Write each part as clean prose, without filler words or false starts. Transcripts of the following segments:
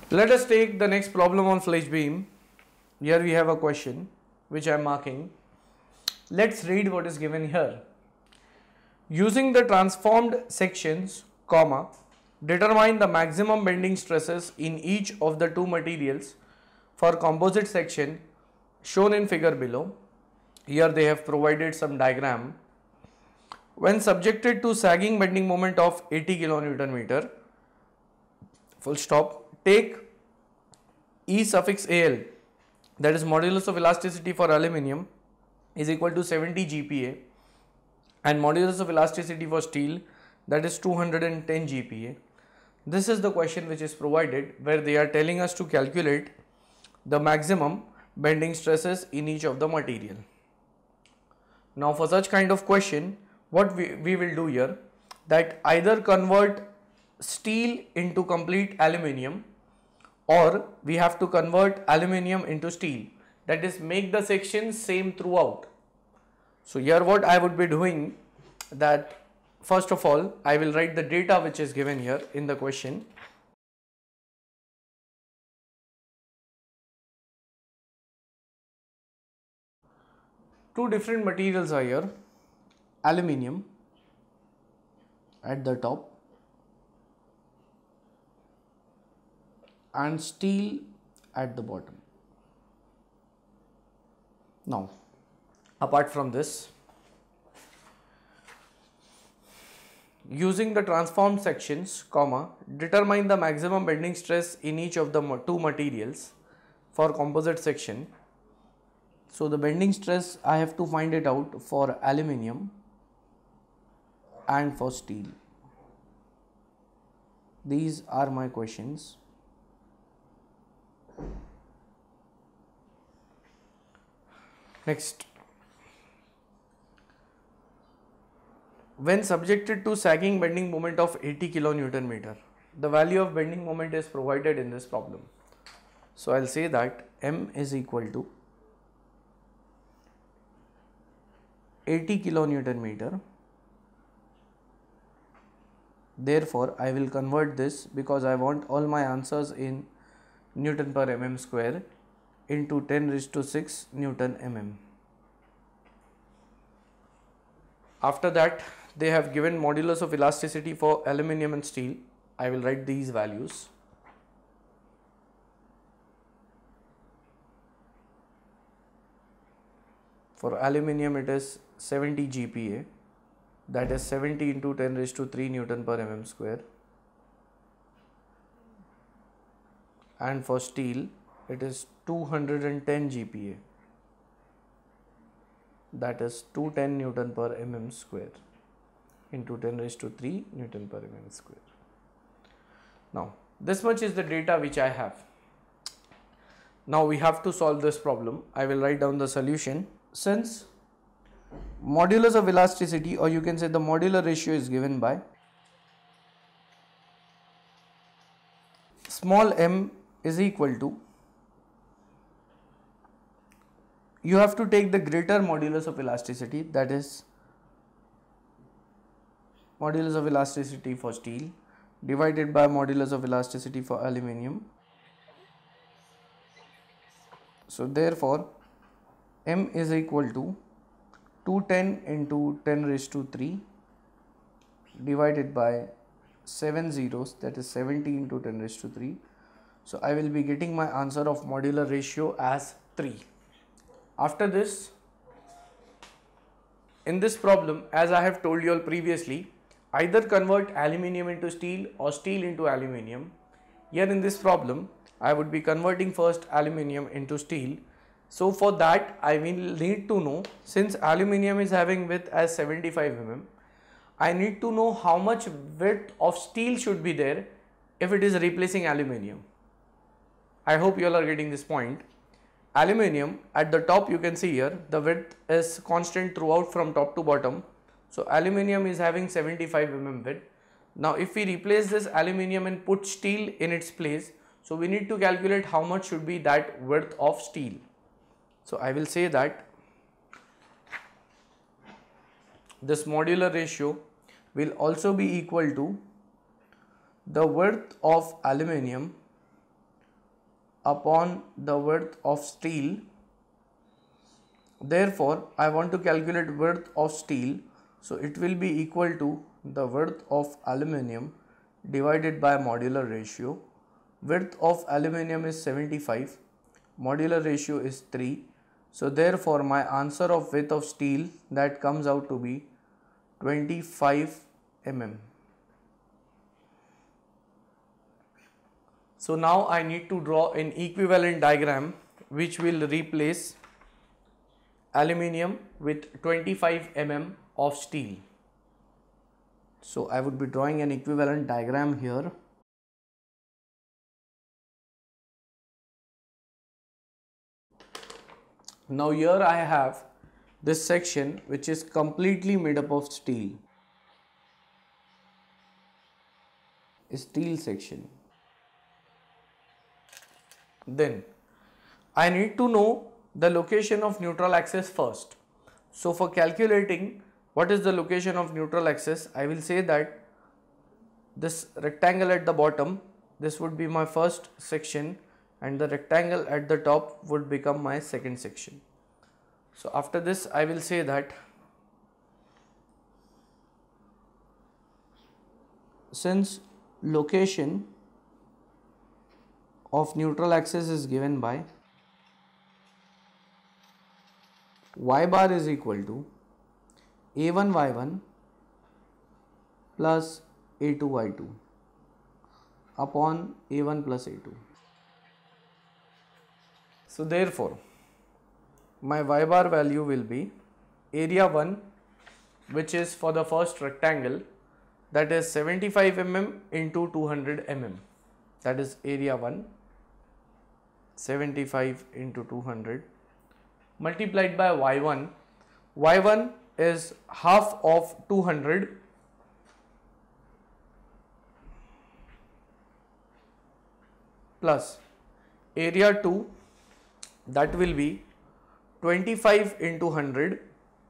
Let us take the next problem on flitched beam. Here we have a question which I am marking. Let's read what is given here. Using the transformed sections, comma, determine the maximum bending stresses in each of the two materials for composite section shown in figure below. Here they have provided some diagram. When subjected to sagging bending moment of 80 kilonewton meter, full stop, take E suffix AL, that is modulus of elasticity for aluminium, is equal to 70 GPa, and modulus of elasticity for steel, that is 210 GPa. This is the question which is provided, where they are telling us to calculate the maximum bending stresses in each of the material. Now for such kind of question, what we will do here, that either convert steel into complete aluminium, or we have to convert aluminium into steel, that is make the section same throughout. So here what I would be doing, that first of all I will write the data which is given here in the question. Two different materials are here, aluminium at the top and steel at the bottom. Now, apart from this, using the transformed sections, comma, determine the maximum bending stress in each of the two materials for composite section. So the bending stress I have to find it out for aluminium and for steel. These are my questions. Next, when subjected to sagging bending moment of 80 kilonewton meter, the value of bending moment is provided in this problem. So I'll say that M is equal to 80 kilonewton meter. Therefore, I will convert this, because I want all my answers in Newton per mm square, into 10 raised to 6 Newton mm. After that, they have given modulus of elasticity for aluminium and steel. I will write these values. For aluminium it is 70 GPa, that is 70 into 10 raised to 3 Newton per mm square. And for steel it is 210 GPa, that is 210 Newton per mm square into 10 raised to 3 Newton per mm square. Now this much is the data which I have. Now we have to solve this problem. I will write down the solution. Since modulus of elasticity, or you can say the modular ratio, is given by small m is equal to, you have to take the greater modulus of elasticity, that is modulus of elasticity for steel divided by modulus of elasticity for aluminium. So therefore M is equal to 210 into 10 raised to 3 divided by 7 zeros, that is 70 into 10 raised to 3. So I will be getting my answer of modular ratio as 3. After this, in this problem, as I have told you all previously, either convert aluminium into steel or steel into aluminium. Here in this problem, I would be converting first aluminium into steel. So for that, I will need to know, since aluminium is having width as 75 mm, I need to know how much width of steel should be there if it is replacing aluminium. I hope you all are getting this point. Aluminium at the top, you can see here the width is constant throughout from top to bottom. So aluminium is having 75 mm width. Now if we replace this aluminium and put steel in its place, so we need to calculate how much should be that width of steel. So I will say that this modular ratio will also be equal to the width of aluminium upon the width of steel. Therefore, I want to calculate width of steel, so it will be equal to the width of aluminium divided by modular ratio. Width of aluminium is 75, modular ratio is 3. So therefore, my answer of width of steel, that comes out to be 25 mm. So now I need to draw an equivalent diagram which will replace aluminium with 25 mm of steel. So I would be drawing an equivalent diagram here. Now here I have this section which is completely made up of steel. A steel section. Then I need to know the location of neutral axis first. So for calculating what is the location of neutral axis, I will say that this rectangle at the bottom, this would be my first section, and the rectangle at the top would become my second section. So after this I will say that since location of neutral axis is given by y bar is equal to a1 y1 plus a2 y2 upon a1 plus a2. So therefore, my y bar value will be area 1, which is for the first rectangle, that is 75 mm into 200 mm. That is area 1, 75 into 200 multiplied by y1. y1 is half of 200 plus area 2, that will be 25 into 100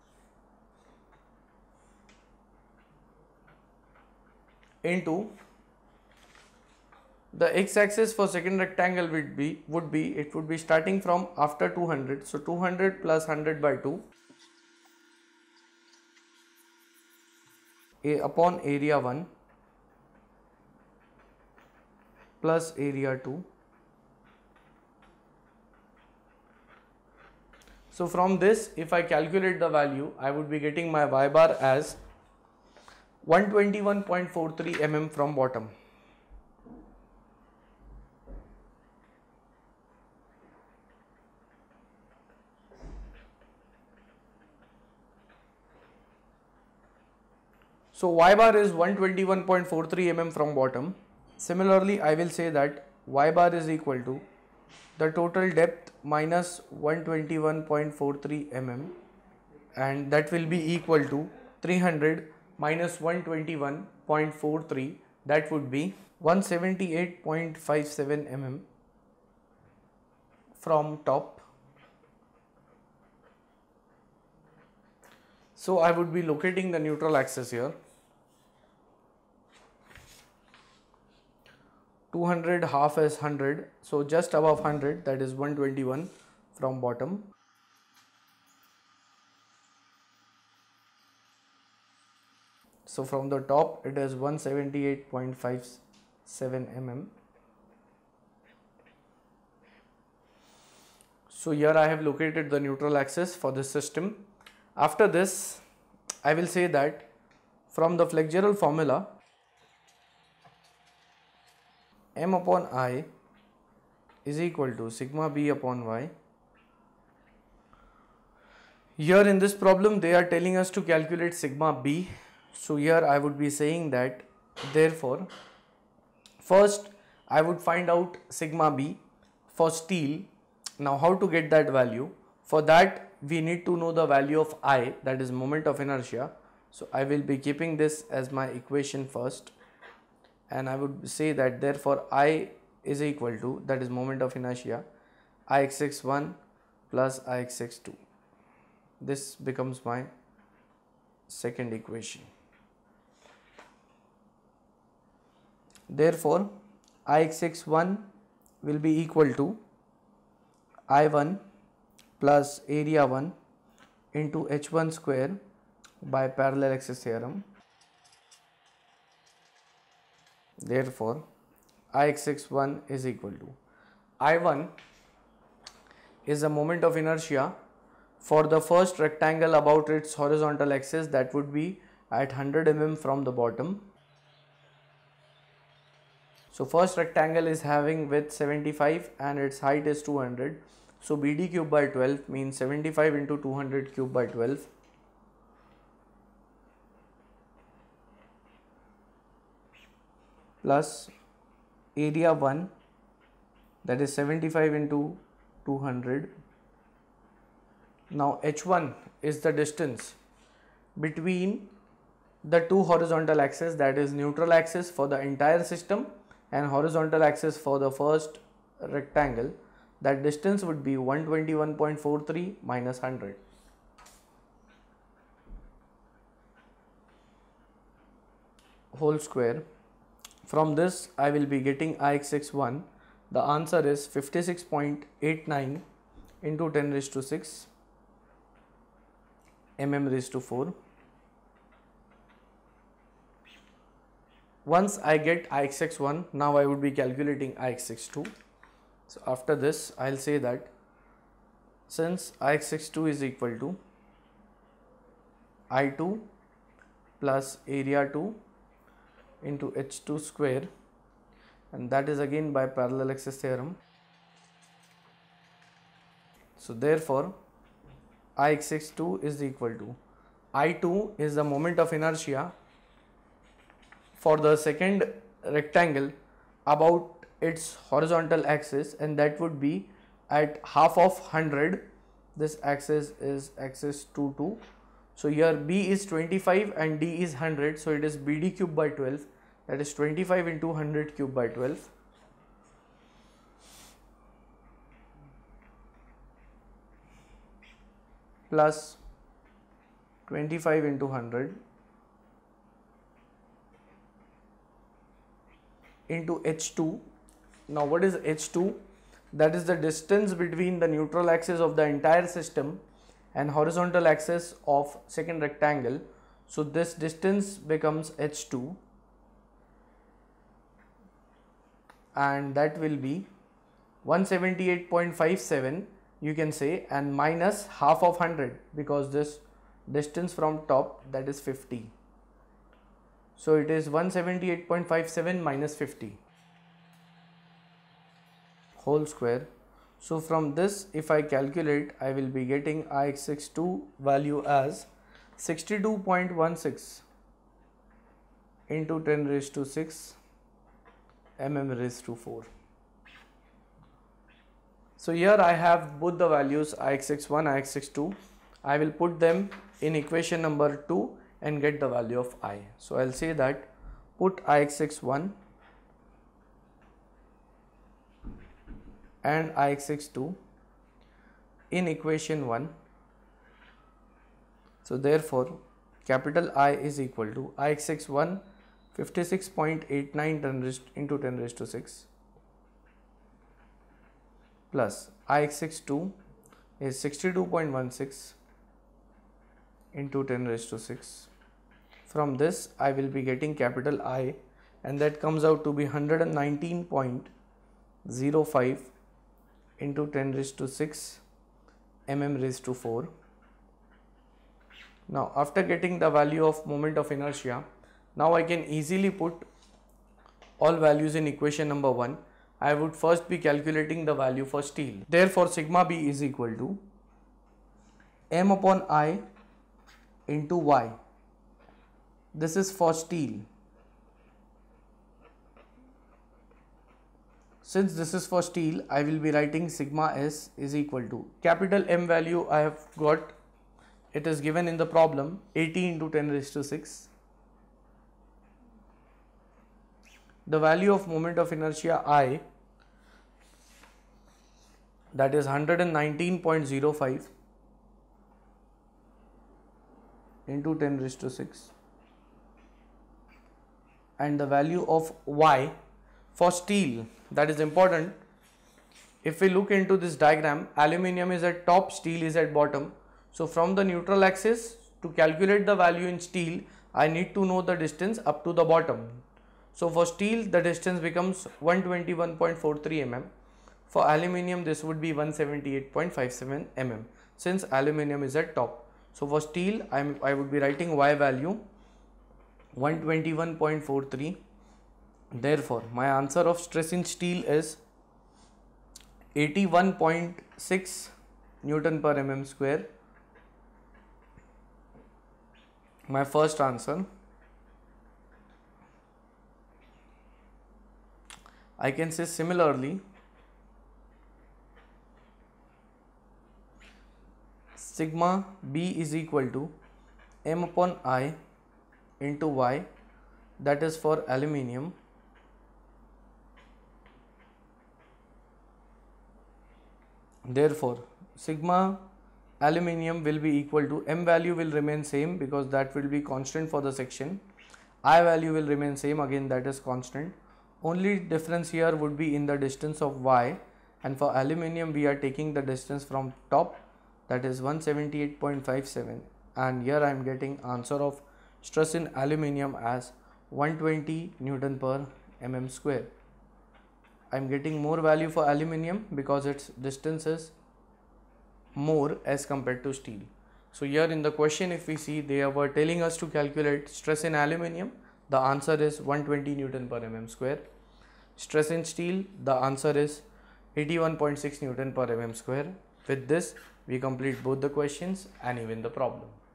into the x-axis for second rectangle would be starting from after 200. So 200 plus 100 by 2 upon area 1 plus area 2. So from this, if I calculate the value, I would be getting my y bar as 121.43 mm from bottom. So y bar is 121.43 mm from bottom. Similarly, I will say that y bar is equal to the total depth minus 121.43 mm, and that will be equal to 300 minus 121.43, that would be 178.57 mm from top. So I would be locating the neutral axis here. 200 half is 100, so just above 100, that is 121 from bottom. So from the top it is 178.57 mm. So here I have located the neutral axis for this system. After this, I will say that from the flexural formula, m upon I is equal to sigma b upon y. Here in this problem they are telling us to calculate sigma b. So here I would be saying that therefore first I would find out sigma b for steel. Now how to get that value? For that we need to know the value of I, that is moment of inertia. So I will be keeping this as my equation first, and I would say that therefore I is equal to, that is moment of inertia, Ixx1 plus Ixx2. This becomes my second equation. Therefore Ixx1 will be equal to I1 plus area 1 into H1 square by parallel axis theorem. Therefore, Ix1 is equal to I1 is the moment of inertia for the first rectangle about its horizontal axis, that would be at 100 mm from the bottom. So first rectangle is having width 75 and its height is 200. So BD cube by 12 means 75 into 200 cube by 12. Plus area 1, that is 75 into 200. Now H1 is the distance between the two horizontal axes, that is neutral axis for the entire system and horizontal axis for the first rectangle. That distance would be 121.43 minus 100. Whole square. From this I will be getting Ix1. The answer is 56.89 into 10 raised to 6 mm raised to 4. Once I get Ix1, now I would be calculating Ix2. So after this I'll say that since Ix2 is equal to I2 plus area 2 into H2 square, and that is again by parallel axis theorem. So therefore Ix2 is equal to I2 is the moment of inertia for the second rectangle about its horizontal axis, and that would be at half of 100. This axis is axis 2, 2. So here B is 25 and D is 100. So it is BD cube by 12. That is 25 into 100 cube by 12. Plus 25 into 100 into H2. Now what is H2? That is the distance between the neutral axis of the entire system and horizontal axis of second rectangle. So this distance becomes H2, and that will be 178.57 you can say, and minus half of 100 because this distance from top, that is 50. So it is 178.57 minus 50 whole square. So from this if I calculate, I will be getting Ix2 value as 62.16 into 10 raised to 6 mm raised to 4. So here I have both the values Ix1, Ix2. I will put them in equation number 2 and get the value of I. So I'll say that put Ix1 and Ix2 in equation 1. So therefore capital I is equal to Ix1 56.89 into 10 raised to 6 plus Ix2 is 62.16 into 10 raised to 6. From this I will be getting capital I, and that comes out to be 119.05 into 10 raised to 6 mm raised to 4. Now after getting the value of moment of inertia, now I can easily put all values in equation number 1. I would first be calculating the value for steel. Therefore sigma B is equal to m upon I into y. This is for steel. Since this is for steel, I will be writing sigma S is equal to capital M value I have got. It is given in the problem 80 into 10 raised to 6. The value of moment of inertia I, that is 119.05 into 10 raised to 6, and the value of Y for steel, that is important. if we look into this diagram, aluminium is at top, steel is at bottom. So from the neutral axis, to calculate the value in steel, I need to know the distance up to the bottom. So for steel, the distance becomes 121.43 mm. For aluminium, this would be 178.57 mm, since aluminium is at top. So for steel, I would be writing Y value 121.43. Therefore, my answer of stress in steel is 81.6 Newton per mm square. My first answer. I can say similarly, sigma B is equal to M upon I into Y, that is for aluminium. Therefore, sigma aluminium will be equal to, M value will remain same because that will be constant for the section. I value will remain same, again that is constant. Only difference here would be in the distance of Y, and for aluminium we are taking the distance from top, that is 178.57, and here I am getting answer of stress in aluminium as 120 Newton per mm square. I am getting more value for aluminium because its distance is more as compared to steel. So here in the question, if we see, they were telling us to calculate stress in aluminium. The answer is 120 Newton per mm square. Stress in steel, the answer is 81.6 Newton per mm square. With this, we complete both the questions and even the problem.